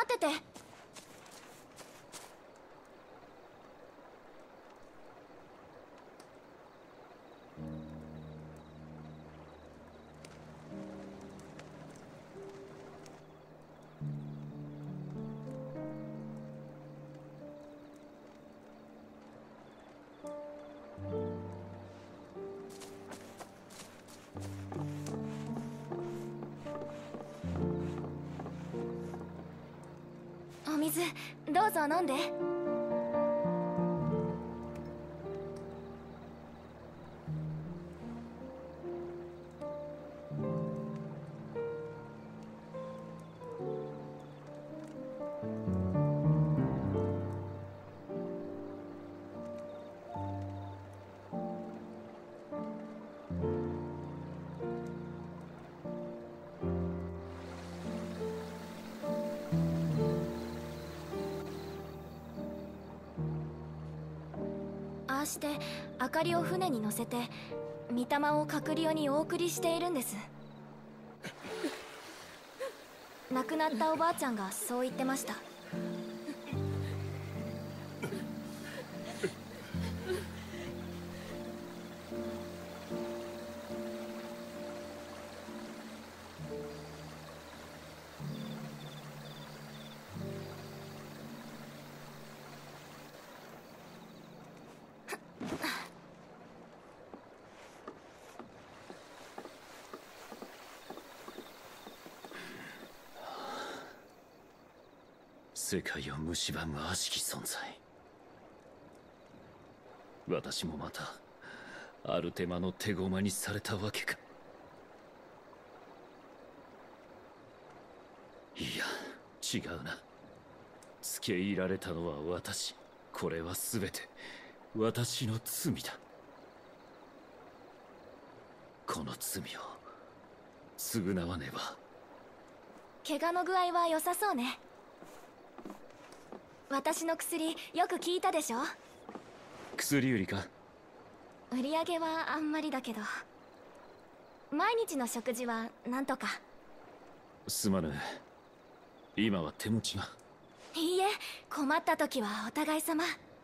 待ってて。お水どうぞ飲んで。ああして明かりを船に乗せて御霊を閣僚にお送りしているんです。亡くなったおばあちゃんがそう言ってました。 世界を蝕む悪しき存在。私もまたアルテマの手駒にされたわけか。いや違うな。付け入られたのは私。これは全て私の罪だ。この罪を償わねば。 怪我の具合は良さそうね。私の薬よく効いたでしょ。 薬売りか。 売り上げはあんまりだけど、毎日の食事はなんとか。 すまぬ。今は手持ちが。 いいえ、困った時はお互い様。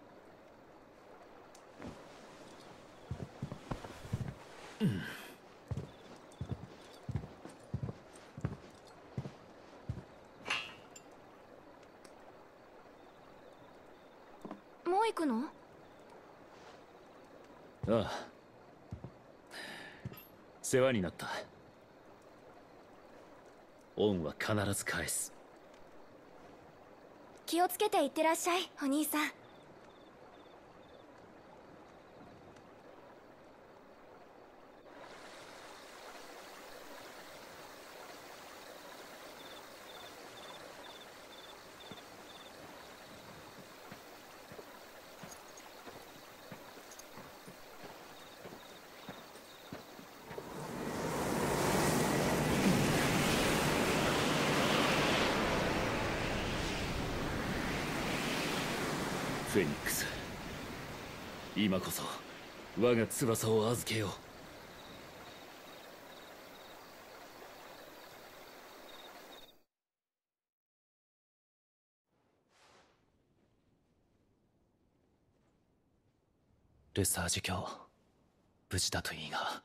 もう行くの？ ああ、世話になった。恩は必ず返す。 気をつけていってらっしゃい、お兄さん。 フェニックス、今こそ我が翼を預けよう。 ルサージュ卿、無事だといいが。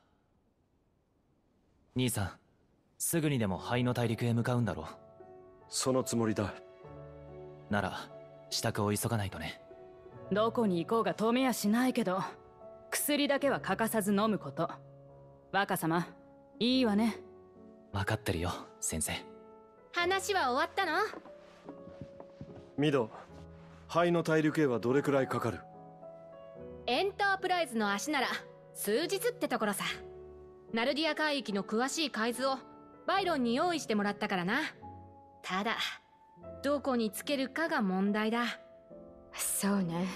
兄さん、すぐにでも灰の大陸へ向かうんだろう。 そのつもりだ。 なら支度を急がないとね。 どこに行こうが止めやしないけど、薬だけは欠かさず飲むこと。若様、いいわね。 分かってるよ、先生。 話は終わったの？ ミド、灰の大陸へはどれくらいかかる？ エンタープライズの足なら数日ってところさ。ナルディア海域の詳しい海図をバイロンに用意してもらったからな。ただどこにつけるかが問題だ。 そうね。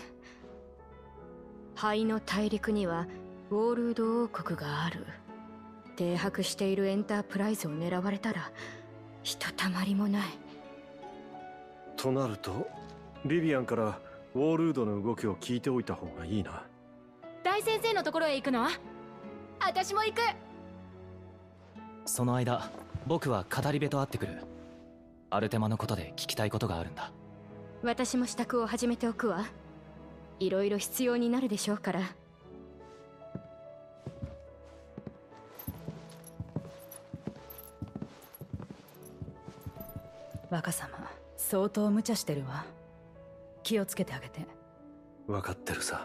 灰の大陸にはウォールード王国がある。停泊しているエンタープライズを狙われたらひとたまりもない。 となるとビビアンからウォールードの動きを聞いておいた方がいいな。 大先生のところへ行くの？私も行く。 その間僕は語り部と会ってくる。 アルテマのことで聞きたいことがあるんだ。 私も支度を始めておくわ。いろいろ必要になるでしょうから。 若様、相当無茶してるわ。気をつけてあげて。 分かってるさ。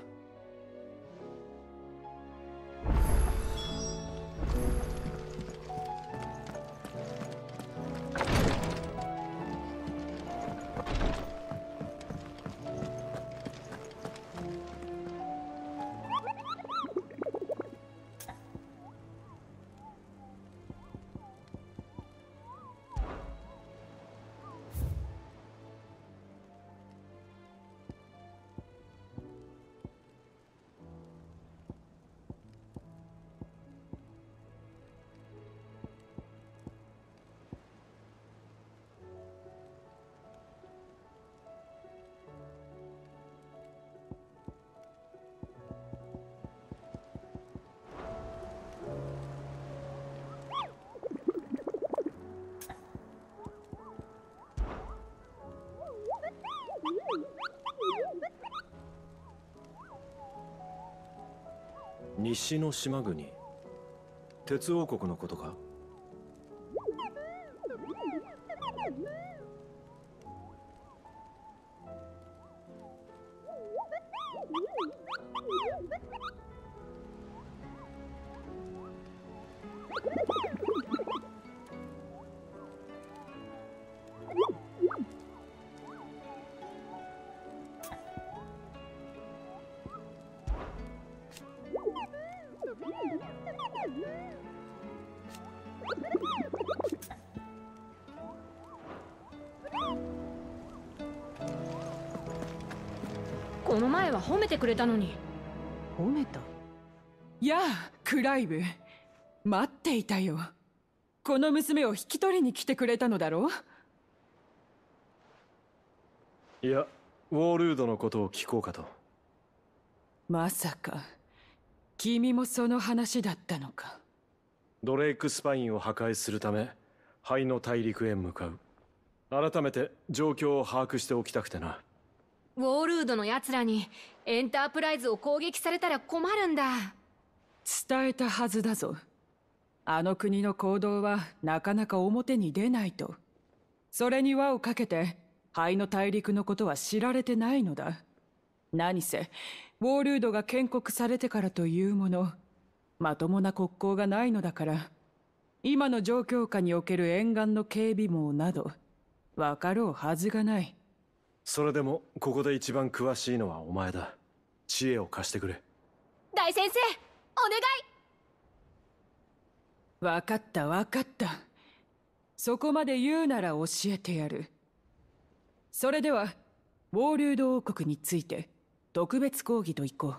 西の島国、鉄王国のことか？ この前は褒めてくれたのに。 褒めた？やあ、クライブ。待っていたよ。この娘を引き取りに来てくれたのだろう？ いや、ウォールードのことを聞こうかと。 まさか君もその話だったのか。 ドレイクスパインを破壊するため灰の大陸へ向かう。改めて状況を把握しておきたくてな。 ウォールードの奴らにエンタープライズを攻撃されたら困るんだ。 伝えたはずだぞ。あの国の行動はなかなか表に出ないと。それに輪をかけて灰の大陸のことは知られてないのだ。何せウォールードが建国されてからというもの、まともな国交がないのだから、今の状況下における沿岸の警備網など分かろうはずがない。 それでもここで一番詳しいのはお前だ。知恵を貸してくれ。 大先生、お願い。 分かった分かった。そこまで言うなら教えてやる。それではウォールード王国について特別講義といこう。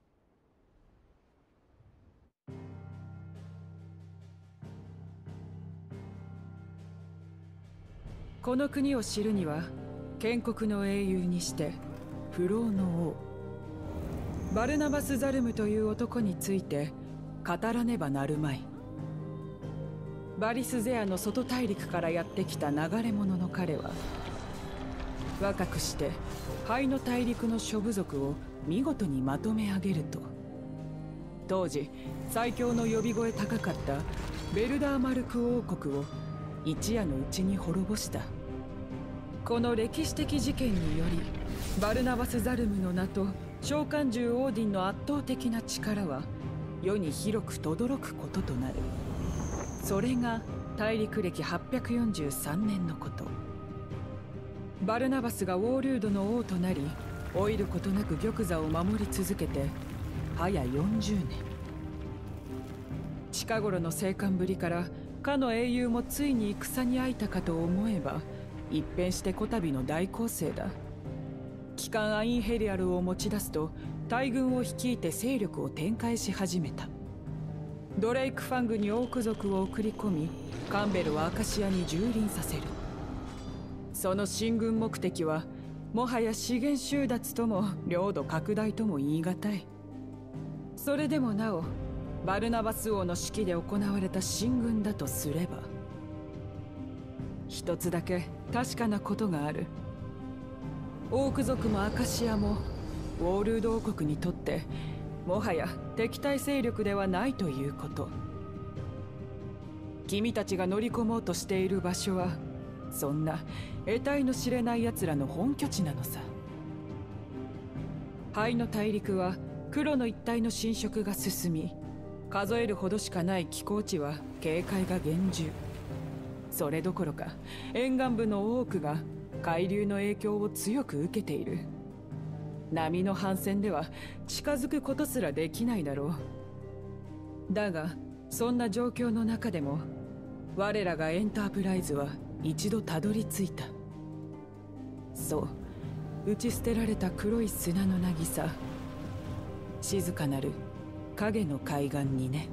この国を知るには建国の英雄にして不老の王バルナバス・ザルムという男について語らねばなるまい。バリスゼアの外大陸からやってきた流れ者の彼は、若くして灰の大陸の諸部族を見事にまとめ上げると、当時最強の呼び声高かったベルダーマルク王国を一夜のうちに滅ぼした。この歴史的事件によりバルナバス・ザルムの名と召喚獣オーディンの圧倒的な力は世に広く轟くこととなる。それが大陸歴843年のこと。バルナバスがウォールードの王となり、老いることなく玉座を守り続けて早40年。近頃の生還ぶりからかの英雄もついに戦に会いたかと思えば、一変してこたびの大攻勢だ。機関アインヘリアルを持ち出すと大軍を率いて勢力を展開し始めた。ドレイクファングにオーク族を送り込み、カンベルをアカシアに蹂躙させる。その進軍目的はもはや資源収奪とも領土拡大とも言い難い。それでもなおバルナバス王の指揮で行われた進軍だとすれば、 一つだけ確かなことがある。オーク族もアカシアもウォールード王国にとってもはや敵対勢力ではないということ。君たちが乗り込もうとしている場所はそんな得体の知れない奴らの本拠地なのさ。灰の大陸は黒の一帯の侵食が進み、数えるほどしかない気候地は警戒が厳重。それどころか沿岸部の多くが海流の影響を強く受けている。波の帆船では近づくことすらできないだろう。だがそんな状況の中でも我らがエンタープライズは一度たどり着いた。そう、打ち捨てられた黒い砂の渚、静かなる影の海岸にね。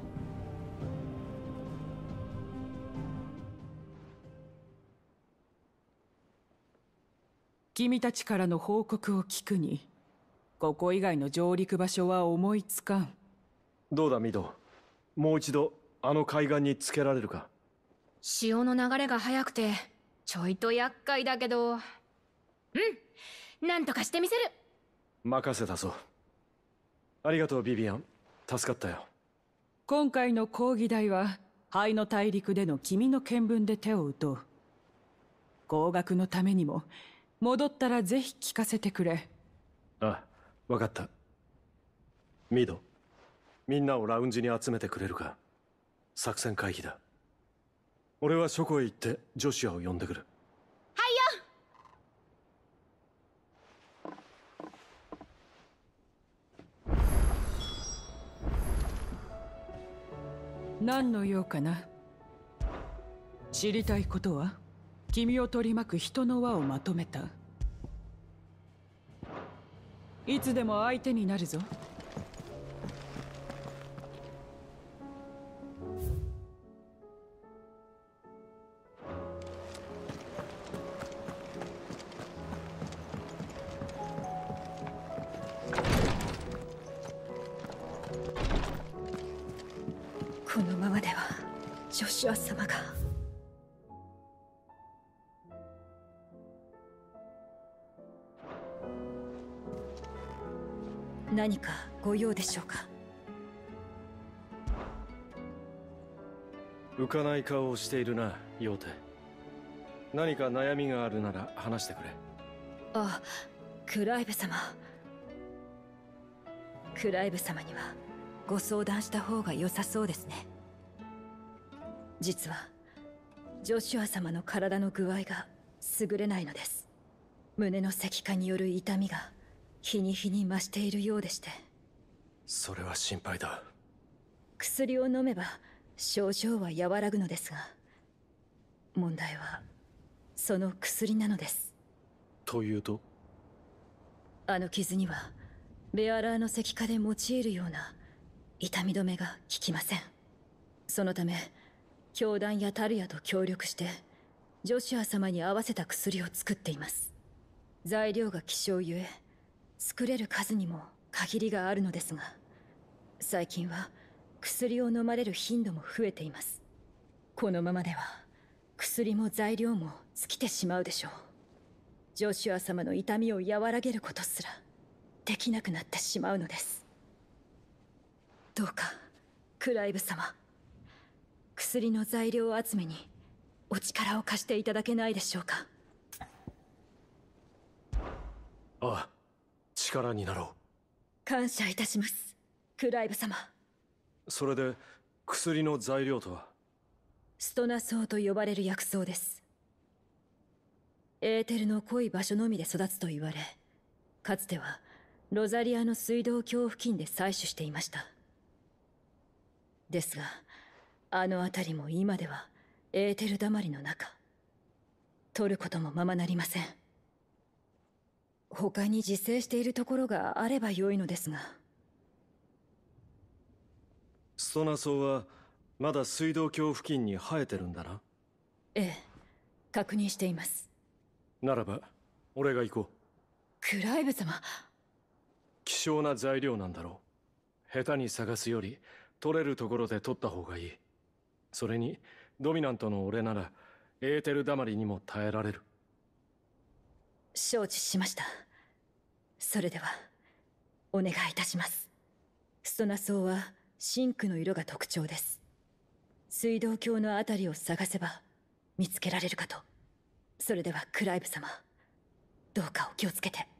君たちからの報告を聞くに、ここ以外の上陸場所は思いつかん。 どうだミド、もう一度あの海岸につけられるか。 潮の流れが速くてちょいと厄介だけど、なんとかしてみせる。 任せたぞ。ありがとうビビアン、助かったよ。 今回の講義題は灰の大陸での君の見聞で手を打とう。合格のためにも戻ったらぜひ聞かせてくれ。 あ、わかった。ミド、みんなをラウンジに集めてくれるか。作戦会議だ。俺は書庫へ行ってジョシュアを呼んでくる。 何の用かな。知りたいことは君を取り巻く人の輪をまとめた。いつでも相手になるぞ。 このままではジョシュア様が。何かご用でしょうか。 浮かない顔をしているな、ヨーテ。何か悩みがあるなら話してくれ。 あ、クライブ様。クライブ様にはご相談した方が良さそうですね。実はジョシュア様の体の具合が優れないのです。胸の石化による痛みが日に日に増しているようでして。 それは心配だ。 薬を飲めば症状は和らぐのですが、問題はその薬なのです。 というと？ あの傷にはベアラーの石化で用いるような痛み止めが効きません。そのため教団やタルヤと協力してジョシュア様に合わせた薬を作っています。材料が希少ゆえ作れる数にも限りがあるのですが、最近は薬を飲まれる頻度も増えています。このままでは薬も材料も尽きてしまうでしょう。ジョシュア様の痛みを和らげることすらできなくなってしまうのです。どうかクライブ様、薬の材料集めにお力を貸していただけないでしょうか。 ああ、力になろう。 感謝いたします、クライブ様。 それで薬の材料とは？ ストナソウと呼ばれる薬草です。エーテルの濃い場所のみで育つと言われ、かつてはロザリアの水道橋付近で採取していました。ですがあの辺りも今ではエーテルだまりの中、取ることもままなりません。他に自生しているところがあれば良いのですが。 ストナソウはまだ水道橋付近に生えてるんだな。 ええ、確認しています。 ならば俺が行こう。 クライブ様。 希少な材料なんだろう。下手に探すより取れるところで取った方がいい。それにドミナントの俺ならエーテル溜まりにも耐えられる。 承知しました。それではお願いいたします。ストナソウは真紅の色が特徴です。水道橋のあたりを探せば見つけられるかと。それではクライブ様、どうかお気をつけて。